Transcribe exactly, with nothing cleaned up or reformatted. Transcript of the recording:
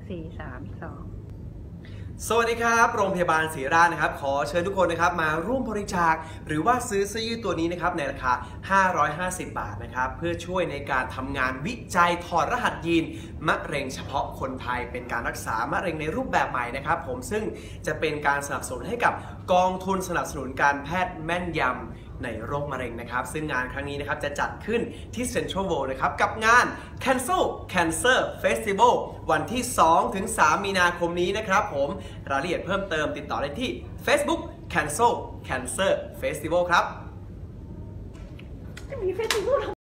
สี่สามสองสวัสดีครับโรงพยาบาลศรีราชนะครับขอเชิญทุกคนนะครับมาร่วมบริจาคหรือว่าซื้อเสื้อยืดตัวนี้นะครับในราคาห้าร้อยห้าสิบบาทนะครับเพื่อช่วยในการทำงานวิจัยถอดรหัสยีนมะเร็งเฉพาะคนไทยเป็นการรักษามะเร็งในรูปแบบใหม่นะครับผมซึ่งจะเป็นการสนับสนุนให้กับกองทุนสนับสนุนการแพทย์แม่นยำในโรคมะเร็งนะครับซึ่งงานครั้งนี้นะครับจะจัดขึ้นที่ Central World นะครับกับงาน Cancel Cancer Festival วันที่ สองถึงสาม มีนาคมนี้นะครับผมรายละเอียดเพิ่มเติมติดต่อได้ที่ Facebook Cancel Cancer Festival ครับจะมีเฟสติวัล